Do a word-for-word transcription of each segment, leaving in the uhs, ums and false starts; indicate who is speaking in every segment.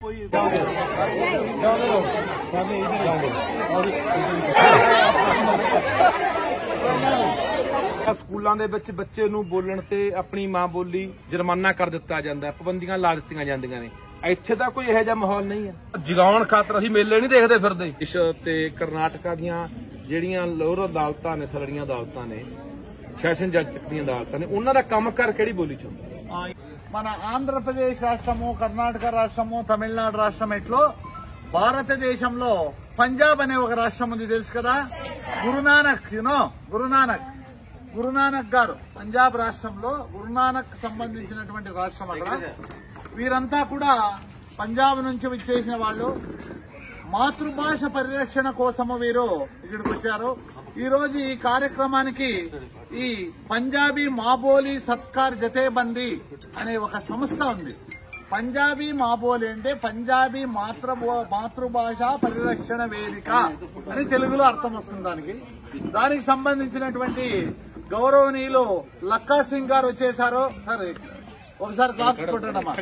Speaker 1: ਸਕੂਲਾਂ ਦੇ ਵਿੱਚ ਬੱਚੇ ਨੂੰ ਬੋਲਣ ਤੇ ਆਪਣੀ ਮਾਂ ਬੋਲੀ ਜੁਰਮਾਨਾ ਕਰ ਦਿੱਤਾ ਜਾਂਦਾ, ਪਾਬੰਦੀਆਂ ਲਾ ਦਿੱਤੀਆਂ ਜਾਂਦੀਆਂ ਨੇ। ਇੱਥੇ ਤਾਂ ਕੋਈ ਇਹੋ ਜਿਹਾ ਮਾਹੌਲ ਨਹੀਂ ਹੈ। ਜਗਾਉਣ ਖਾਤਰ ਅਸੀਂ ਮੇਲੇ ਨਹੀਂ ਦੇਖਦੇ ਫਿਰਦੇ। ਇਸ ਤੇ ਕਰਨਾਟਕਾ ਦੀਆਂ ਜਿਹੜੀਆਂ ਲੋਅਰ ਅਦਾਲਤਾਂ ਨੇ, ਥਲੜੀਆਂ ਅਦਾਲਤਾਂ ਨੇ, ਸੈਸ਼ਨ ਜੱਜ ਦੀਆਂ ਅਦਾਲਤਾਂ ਨੇ, ਉਹਨਾਂ ਦਾ ਕੰਮ ਕਰ ਕਿਹੜੀ ਬੋਲੀ ਚ ਹੁੰਦਾ?
Speaker 2: మన ఆంధ్రప్రదేశ్ రాష్ట్రము, కర్ణాటక రాష్ట్రము, తమిళనాడు రాష్ట్రం ఎట్లో భారతదేశంలో పంజాబ్ అనే ఒక రాష్ట్రం ఉంది తెలుసు కదా, గురునానక్ యునో గురునానక్ గురునానక్ గారు పంజాబ్ రాష్ట్రంలో గురునానక్ సంబంధించినటువంటి రాష్ట్రం అక్కడ. వీరంతా కూడా పంజాబ్ నుంచి విచ్చేసిన వాళ్ళు. మాతృభాష పరిరక్షణ కోసము వీరు ఇక్కడికి వచ్చారు. ఈ రోజు ఈ కార్యక్రమానికి ఈ పంజాబీ మాబోలి సత్కార్ జతేబందీ అనే ఒక సంస్థ ఉంది. పంజాబీ మాబోలి అంటే పంజాబీ మాతృ మాతృభాష పరిరక్షణ వేదిక అని తెలుగులో అర్థం వస్తుంది. దానికి దానికి సంబంధించినటువంటి గౌరవనీయులు లక్కా సింగ్ గారు వచ్చేసారు. సరే ఒకసారి క్లాప్స్ కొట్టండమ్మా.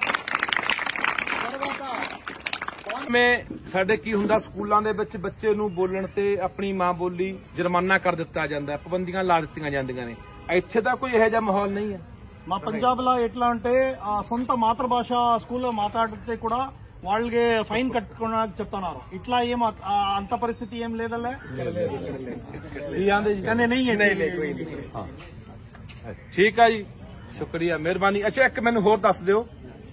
Speaker 1: में साडे की हुंदा स्कूलों के विच बच्चे नूं बोलण ते अपनी मां बोली जुर्माना कर दिता जांदा, पाबंदियां ला दित्तियां जांदियां ने। इत्थे तां कोई इहो जिहा माहौल नहीं है।
Speaker 3: మా పంజాబ్లో ఎట్లా అంటే సొంత మాతృభాష స్కూల్లో మాట్లాడితే కూడా వాళ్ళకి ఫైన్ కట్టుకున్నా చెప్తున్నారు. ఇట్లా ఏం అంత పరిస్థితి ఏం లేదలే.
Speaker 1: ठीक है जी, शुक्रिया, मेहरबानी। अच्छा एक मैनूं होर दस दिओ,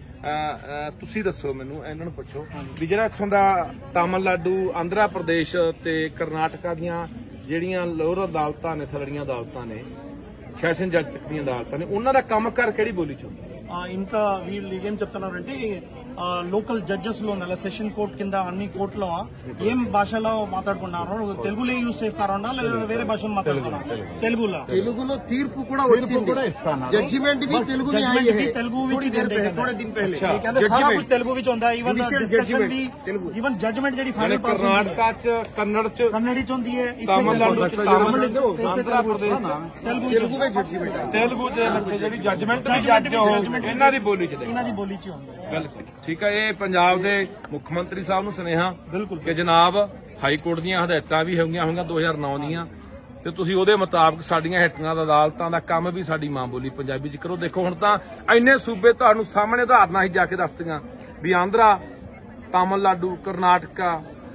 Speaker 1: ਤੁਸੀਂ ਦੱਸੋ ਮੈਨੂੰ, ਇਹਨਾਂ ਨੂੰ ਪੁੱਛੋ ਵੀ ਜਿਹੜਾ ਇੱਥੋਂ ਦਾ ਤਾਮਿਲਨਾਡੂ, ਆਂਧਰਾ ਪ੍ਰਦੇਸ਼ ਤੇ ਕਰਨਾਟਕਾ ਦੀਆਂ ਜਿਹੜੀਆਂ ਲੋਅਰ ਅਦਾਲਤਾਂ ਨੇ, ਥਲੜੀਆਂ ਅਦਾਲਤਾਂ ਨੇ, ਸੈਸ਼ਨ ਜੱਜ ਦੀਆਂ ਅਦਾਲਤਾਂ ਨੇ, ਉਹਨਾਂ ਦਾ ਕੰਮ ਕਰ ਕਿਹੜੀ బోలి ਚ ਹੁੰਦਾ?
Speaker 3: ఇంకా వీళ్ళు ఏం చెప్తున్నారంటే లోకల్ జడ్జెస్ లో సెషన్ కోర్ట్ కింద అన్ని కోర్టులో ఏం భాషలో మాట్లాడుకున్నారు, తెలుగులో యూజ్ చేస్తారన్నా లేదా వేరే భాషలో మాట్లాడుతున్నారు? తెలుగులో
Speaker 2: తెలుగులో తీర్పు కూడా వచ్చింది, జడ్జిమెంట్ भी తెలుగు में आई है,
Speaker 3: తెలుగు ਵਿੱਚ ਥੋੜੇ ਦਿਨ ਪਹਿਲੇ ਕਹਿੰਦੇ ਸਾਰਾ ਕੁਝ తెలుగు ਵਿੱਚ ਹੁੰਦਾ। ਈਵਨ ਡਿਸਕਸ਼ਨ ਵੀ, ਈਵਨ ਜਜਮੈਂਟ ਜਿਹੜੀ ਫਾਈਨਲ ਪਾਸ ਹੁੰਦੀ ਹੈ
Speaker 1: ਕਰਨਾਟਕਾ ਚ, ਕੰਨੜ ਚ,
Speaker 3: ਕੰਨੜੀ ਚ ਹੁੰਦੀ ਹੈ,
Speaker 1: ਤਾਮਿਲਨਾਡੂ ਚ, ਆਂਧਰਾ ਪ੍ਰਦੇਸ਼
Speaker 3: తెలుగు
Speaker 2: తెలుగు ਵਿੱਚ ਜੱਜਮੈਂਟ,
Speaker 1: तेलुगु ਦੇ ਵਿੱਚ ਜਿਹੜੀ ਜੱਜਮੈਂਟ ਵੀ ਜੱਜ ਹੋ ਇਹਨਾਂ ਦੀ ਬੋਲੀ ਚ ਦੇ,
Speaker 3: ਇਹਨਾਂ ਦੀ ਬੋਲੀ ਚ ਹੁੰਦਾ।
Speaker 1: ਬਿਲਕੁਲ ਠੀਕ ਹੈ। ਇਹ ਪੰਜਾਬ ਦੇ ਮੁੱਖ ਮੰਤਰੀ ਸਾਹਿਬ ਨੂੰ ਸੁਨੇਹਾ
Speaker 3: ਬਿਲਕੁਲ
Speaker 1: ਕਿ ਜਨਾਬ ਹਾਈ ਕੋਰਟ ਦੀਆਂ ਹਦਾਇਤਾਂ ਵੀ ਹੋਈਆਂ ਹੋਈਆਂ ਦੋ ਹਜ਼ਾਰ ਨੌ ਦੀਆਂ, ਤੇ ਤੁਸੀਂ ਉਹਦੇ ਮੁਤਾਬਕ ਸਾਡੀਆਂ ਹੇਠਾਂ ਦਾ ਅਦਾਲਤਾਂ ਦਾ ਕੰਮ ਵੀ ਸਾਡੀ ਮਾਂ ਬੋਲੀ ਪੰਜਾਬੀ ਚ ਕਰੋ। ਦੇਖੋ ਹੁਣ ਤਾਂ ਇੰਨੇ ਸੂਬੇ ਤੁਹਾਨੂੰ ਸਾਹਮਣੇ ਉਦਾਹਰਨਾਂ ਹੀ ਜਾ ਕੇ ਦੱਸਦੀਆਂ ਵੀ ਆਂਧਰਾ, ਤਾਮਿਲਨਾਡੂ, ਕਰਨਾਟਕਾ,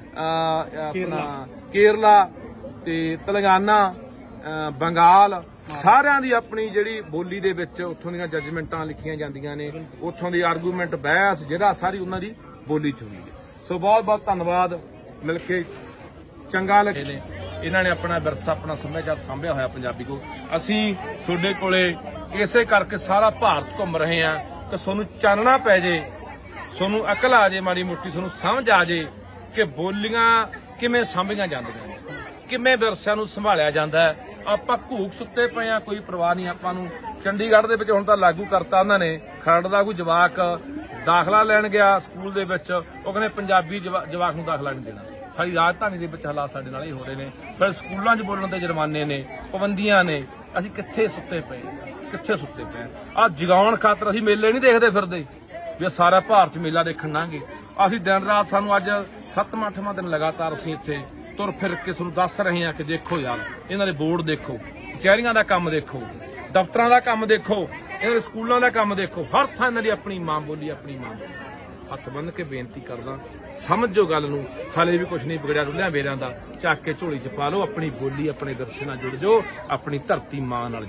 Speaker 1: ਆਪਣਾ ਕੇਰਲਾ ਤੇ ਤੇਲੰਗਾਨਾ, ਬੰਗਾਲ, ਸਾਰਿਆਂ ਦੀ ਆਪਣੀ ਜਿਹੜੀ ਬੋਲੀ ਦੇ ਵਿੱਚ ਉੱਥੋਂ ਦੀਆਂ ਜੱਜਮੈਂਟਾਂ ਲਿਖੀਆਂ ਜਾਂਦੀਆਂ ਨੇ, ਉੱਥੋਂ ਦੀ ਆਰਗੂਮੈਂਟ, ਬਹਿਸ ਜਿਹੜਾ ਸਾਰੀ ਉਹਨਾਂ ਦੀ ਬੋਲੀ ਚ ਹੁੰਦੀ ਹੈ। ਸੋ ਬਹੁਤ ਬਹੁਤ ਧੰਨਵਾਦ, ਮਿਲ ਕੇ ਚੰਗਾ ਲੱਗੇ ਨੇ। ਇਹਨਾਂ ਨੇ ਆਪਣਾ ਵਿਰਸਾ, ਆਪਣਾ ਸੱਭਿਆਚਾਰ ਸਾਂਭਿਆ ਹੋਇਆ ਪੰਜਾਬੀ ਕੋ। ਅਸੀਂ ਤੁਹਾਡੇ ਕੋਲੇ ਇਸੇ ਕਰਕੇ ਸਾਰਾ ਭਾਰਤ ਘੁੰਮ ਰਹੇ ਹਾਂ ਕਿ ਤੁਹਾਨੂੰ ਚਾਨਣਾ ਪੈ ਜੇ, ਤੁਹਾਨੂੰ ਅਕਲ ਆ ਜੇ, ਮਾੜੀ ਮੋਟੀ ਤੁਹਾਨੂੰ ਸਮਝ ਆ ਜੇ ਕਿ ਬੋਲੀਆਂ ਕਿਵੇਂ ਸਾਂਭੀਆਂ ਜਾਂਦੀਆਂ ਨੇ, ਕਿਵੇਂ ਵਿਰਸਿਆਂ ਨੂੰ ਸੰਭਾਲਿਆ ਜਾਂਦਾ ਹੈ। ਆਪਾਂ ਘੂਕ ਸੁੱਤੇ ਪਏ ਆ, ਕੋਈ ਪਰਵਾਹ ਨਹੀਂ ਆਪਾਂ ਨੂੰ। ਚੰਡੀਗੜ੍ਹ ਦੇ ਵਿੱਚ ਹੁਣ ਤਾਂ ਲਾਗੂ ਕਰਤਾ ਉਹਨਾਂ ਨੇ, ਖਰੜ ਦਾ ਕੋਈ ਜਵਾਕ ਦਾਖਲਾ ਲੈਣ ਗਿਆ ਸਕੂਲ ਦੇ ਵਿੱਚ, ਉਹ ਕਹਿੰਦੇ ਪੰਜਾਬੀ ਜਵਾਕ ਨੂੰ ਦਾਖਲਾ ਨਹੀਂ ਦੇਣਾ। ਸਾਡੀ ਰਾਜਧਾਨੀ ਦੇ ਵਿੱਚ ਹਾਲਾਤ ਸਾਡੇ ਨਾਲ ਹੀ ਹੋ ਰਹੇ ਨੇ। ਫਿਰ ਸਕੂਲਾਂ 'ਚ ਬੋਲਣ ਦੇ ਜੁਰਮਾਨੇ ਨੇ, ਪਾਬੰਦੀਆਂ ਨੇ। ਅਸੀਂ ਕਿੱਥੇ ਸੁੱਤੇ ਪਏ, ਕਿੱਥੇ ਸੁੱਤੇ ਪਏ ਆ? ਜਗਾਉਣ ਖਾਤਰ ਅਸੀਂ ਮੇਲੇ ਨਹੀਂ ਦੇਖਦੇ ਫਿਰਦੇ ਵੀ ਸਾਰਾ ਭਾਰਤ ਮੇਲਾ ਦੇਖਣ ਲੰਘੇ। ਅਸੀਂ ਦਿਨ ਰਾਤ, ਸਾਨੂੰ ਅੱਜ ਸੱਤਵਾਂ ਅੱਠਵਾਂ ਦਿਨ ਲਗਾਤਾਰ ਅਸੀਂ ਇੱਥੇ ਤੁਰ ਫਿਰ ਕੇ ਤੁਹਾਨੂੰ ਦੱਸ ਰਹੇ ਹਾਂ ਕਿ ਦੇਖੋ ਯਾਰ, ਇਹਨਾਂ ਦੇ ਬੋਰਡ ਦੇਖੋ, ਕਚਹਿਰੀਆਂ ਦਾ ਕੰਮ ਦੇਖੋ, ਦਫ਼ਤਰਾਂ ਦਾ ਕੰਮ ਦੇਖੋ, ਇਹਨਾਂ ਦੇ ਸਕੂਲਾਂ ਦਾ ਕੰਮ ਦੇਖੋ, ਹਰ ਥਾਂ ਇਹਨਾਂ ਦੀ ਆਪਣੀ ਮਾਂ ਬੋਲੀ, ਆਪਣੀ ਮਾਂ ਬੋਲੀ। ਹੱਥ ਬੰਨ੍ਹ ਕੇ ਬੇਨਤੀ ਕਰਦਾ, ਸਮਝੋ ਗੱਲ ਨੂੰ, ਹਾਲੇ ਵੀ ਕੁਛ ਨਹੀਂ ਵਿਗੜਿਆ ਰੁਲਿਆਂ ਵੇਰਿਆਂ ਦਾ। ਚੱਕ ਕੇ ਝੋਲੀ ਚ ਪਾ ਲਓ, ਆਪਣੀ ਬੋਲੀ, ਆਪਣੇ ਵਿਰਸੇ ਨਾਲ ਜੁੜ ਜਾਓ, ਆਪਣੀ ਧਰਤੀ ਮਾਂ ਨਾਲ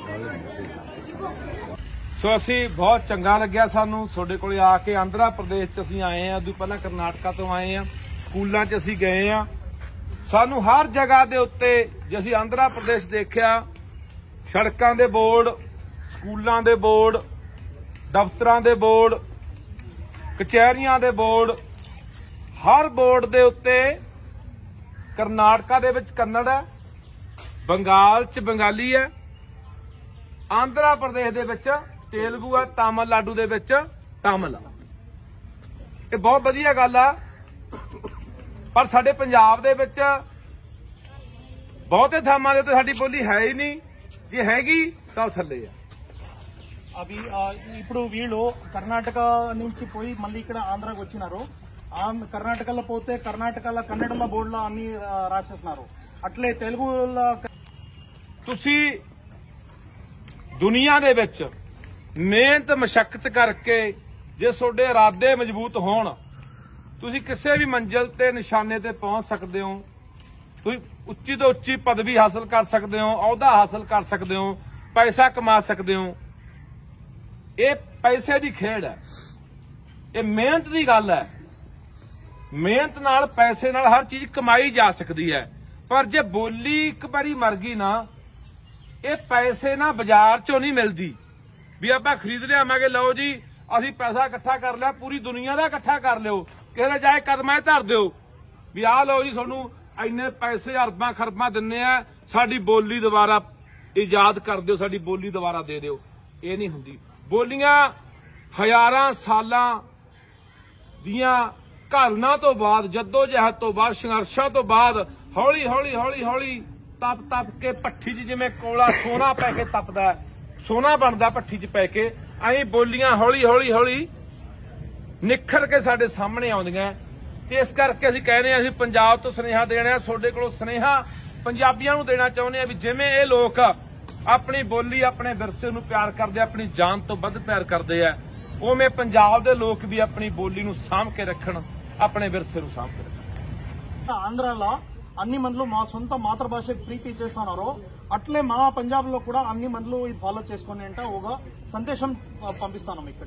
Speaker 1: ਜੁੜੋ। ਸੋ ਅਸੀਂ ਬਹੁਤ ਚੰਗਾ ਲੱਗਿਆ ਸਾਨੂੰ ਤੁਹਾਡੇ ਕੋਲੇ ਆ ਕੇ। ਆਂਧਰਾ ਪ੍ਰਦੇਸ਼ ਚ ਅਸੀਂ ਆਏ ਹਾਂ, ਉਦੋਂ ਪਹਿਲਾਂ ਕਰਨਾਟਕਾ ਤੋਂ ਆਏ ਹਾਂ, ਸਕੂਲਾਂ ਚ ਅਸੀਂ ਗਏ ਹਾਂ। ਸਾਨੂੰ ਹਰ ਜਗ੍ਹਾ ਦੇ ਉੱਤੇ, ਜੇ ਅਸੀਂ ਆਂਧਰਾ ਪ੍ਰਦੇਸ਼ ਦੇਖਿਆ, ਸੜਕਾਂ ਦੇ ਬੋਰਡ, ਸਕੂਲਾਂ ਦੇ ਬੋਰਡ, ਦਫ਼ਤਰਾਂ ਦੇ ਬੋਰਡ, ਕਚਹਿਰੀਆਂ ਦੇ ਬੋਰਡ, ਹਰ ਬੋਰਡ ਦੇ ਉੱਤੇ ਕਰਨਾਟਕਾ ਦੇ ਵਿੱਚ ਕੰਨੜ ਹੈ, ਬੰਗਾਲ ਚ ਬੰਗਾਲੀ ਹੈ, ਆਂਧਰਾ ਪ੍ਰਦੇਸ਼ ਦੇ ਵਿੱਚ ਤੇਲਗੂ ਹੈ, ਤਾਮਿਲਨਾਡੂ ਦੇ ਵਿੱਚ ਤਾਮਿਲ ਹੈ। ਇਹ ਬਹੁਤ ਵਧੀਆ ਗੱਲ ਆ। ਪਰ ਸਾਡੇ ਪੰਜਾਬ ਦੇ ਵਿੱਚ ਬਹੁਤੇ ਥਾਵਾਂ ਦੇ ਉੱਤੇ ਸਾਡੀ ਬੋਲੀ ਹੈ ਹੀ ਨਹੀਂ। ਜੇ ਹੈਗੀ ਤਾਂ ਥੱਲੇ ਆ।
Speaker 3: అవి ఆ, ఇప్పుడు వీళ్ళు కర్ణాటక నుంచి పోయి మళ్ళీ ఇక్కడ ఆంధ్రాకి వచ్చినారు. ఆంధ్ర కర్ణాటకలో పోతే కర్ణాటకలో కన్నడలో బోర్డులో అన్ని ఆ, రాసేస్తున్నారు. అట్లే తెలుగులో
Speaker 1: ਤੁਸੀਂ ਦੁਨੀਆ ਦੇ ਵਿੱਚ ਮਿਹਨਤ ਮਸ਼ੱਕਤ ਕਰਕੇ ਜੇ ਤੁਹਾਡੇ ਇਰਾਦੇ ਮਜ਼ਬੂਤ ਹੋਣ ਤੁਸੀਂ ਕਿਸੇ ਵੀ ਮੰਜ਼ਿਲ ਤੇ ਨਿਸ਼ਾਨੇ ਤੇ ਪਹੁੰਚ ਸਕਦੇ ਹੋ। ਤੁਸੀਂ ਉੱਚੀ ਤੋਂ ਉੱਚੀ ਪਦਵੀ ਹਾਸਲ ਕਰ ਸਕਦੇ ਹੋ, ਅਹੁਦਾ ਹਾਸਲ ਕਰ ਸਕਦੇ ਹੋ, ਪੈਸਾ ਕਮਾ ਸਕਦੇ ਹੋ। ਇਹ ਪੈਸੇ ਦੀ ਖੇਡ ਹੈ, ਇਹ ਮਿਹਨਤ ਦੀ ਗੱਲ ਹੈ। ਮਿਹਨਤ ਨਾਲ ਪੈਸੇ ਨਾਲ ਹਰ ਚੀਜ਼ ਕਮਾਈ ਜਾ ਸਕਦੀ ਹੈ, ਪਰ ਜੇ ਬੋਲੀ ਇੱਕ ਵਾਰੀ ਮਰ ਗਈ ਨਾ, ਇਹ ਪੈਸੇ ਨਾ ਬਾਜ਼ਾਰ ਚੋਂ ਨਹੀਂ ਮਿਲਦੀ ਵੀ ਆਪਾਂ ਖਰੀਦ ਲਿਆਵਾਂਗੇ। ਲਓ ਜੀ ਅਸੀਂ ਪੈਸਾ ਇਕੱਠਾ ਕਰ ਲਿਆ, ਪੂਰੀ ਦੁਨੀਆ ਦਾ ਇਕੱਠਾ ਕਰ ਲਿਓ, ਕਿਸੇ ਨੇ ਜਾਏ ਕਦਮਾਂ ਧਰ ਦਿਓ ਵੀ ਆਹ ਲਓ ਜੀ ਤੁਹਾਨੂੰ ਇੰਨੇ ਪੈਸੇ ਅਰਬਾਂ ਖਰਬਾਂ ਦਿੰਨੇ ਆ, ਸਾਡੀ ਬੋਲੀ ਦੁਬਾਰਾ ਇਜਾਦ ਕਰ ਦਿਓ, ਸਾਡੀ ਬੋਲੀ ਦੁਬਾਰਾ ਦੇ ਦਿਓ। ਇਹ ਨਹੀਂ ਹੁੰਦੀ। ਬੋਲੀਆਂ ਹਜ਼ਾਰਾਂ ਸਾਲਾਂ ਦੀਆਂ ਘਾਲਣਾ ਤੋਂ ਬਾਅਦ, ਜੱਦੋ ਜਹਿਦ ਤੋਂ ਬਾਅਦ, ਸੰਘਰਸ਼ਾਂ ਤੋਂ ਬਾਅਦ ਹੌਲੀ ਹੌਲੀ ਹੌਲੀ ਹੌਲੀ ਤਪ ਤਪ ਕੇ ਭੱਠੀ 'ਚ ਜਿਵੇਂ ਕੋਲਾ ਸੋਨਾ ਪੈ ਕੇ ਤਪਦਾ, ਸੋਨਾ ਬਣਦਾ ਭੱਠੀ 'ਚ ਪੈ ਕੇ, ਐਂ ਬੋਲੀਆਂ ਹੌਲੀ ਹੌਲੀ ਹੌਲੀ ਨਿਖਰ ਕੇ ਸਾਡੇ ਸਾਹਮਣੇ ਆਉਂਦੀਆਂ। ਤੇ ਇਸ ਕਰਕੇ ਅਸੀਂ ਕਹਿੰਦੇ ਹਾਂ, ਅਸੀਂ ਪੰਜਾਬ ਤੋਂ ਸੁਨੇਹਾ ਦੇਣਾ, ਤੁਹਾਡੇ ਕੋਲੋਂ ਸੁਨੇਹਾ ਪੰਜਾਬੀਆਂ ਨੂੰ ਦੇਣਾ ਚਾਹੁੰਦੇ ਹਾਂ ਵੀ ਜਿਵੇਂ ਇਹ ਲੋਕ ਆਪਣੀ ਬੋਲੀ, ਆਪਣੇ ਵਿਰਸੇ ਨੂੰ ਪਿਆਰ ਕਰਦੇ, ਆਪਣੀ ਜਾਨ ਤੋਂ ਵੱਧ ਪਿਆਰ ਕਰਦੇ ਆ, ਉਵੇਂ ਪੰਜਾਬ ਦੇ ਲੋਕ ਵੀ ਆਪਣੀ ਬੋਲੀ ਨੂੰ ਸਾਂਭ ਕੇ ਰੱਖਣ, ਆਪਣੇ ਵਿਰਸੇ ਨੂੰ ਸਾਂਭ ਕੇ ਰੱਖਣ।
Speaker 3: ఆంధ్రాలో అన్ని మందులు మా సొంత మాతృభాష ప్రీతి చేస్తున్నారు. అట్లే మా పంజాబ్ లో కూడా అన్ని మందులు ఇది ఫాలో చేసుకోండి అంటే ఒక సందేశం పంపిస్తాను ఇక్కడ.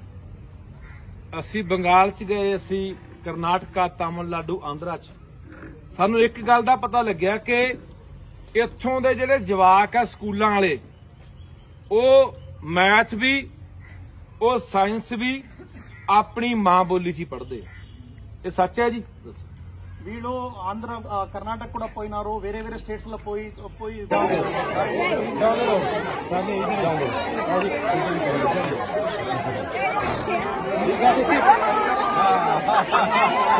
Speaker 1: ਅਸੀਂ ਬੰਗਾਲ 'ਚ ਗਏ, ਅਸੀਂ ਕਰਨਾਟਕਾ, ਤਾਮਿਲਨਾਡੂ, ਆਂਧਰਾ 'ਚ ਸਾਨੂੰ ਇੱਕ ਗੱਲ ਦਾ ਪਤਾ ਲੱਗਿਆ ਕਿ ਇੱਥੋਂ ਦੇ ਜਿਹੜੇ ਜਵਾਕ ਆ ਸਕੂਲਾਂ ਵਾਲੇ, ਉਹ ਮੈਥ ਵੀ, ਉਹ ਸਾਇੰਸ ਵੀ ਆਪਣੀ ਮਾਂ ਬੋਲੀ 'ਚ ਹੀ ਪੜ੍ਹਦੇ ਆ। ਇਹ ਸੱਚ ਹੈ ਜੀ? ਦੱਸੋ।
Speaker 3: వీళ్ళు ఆంధ్ర కర్ణాటక కూడా పోయినారు, వేరే వేరే స్టేట్స్ లో పోయి పోయి
Speaker 1: ठीक है।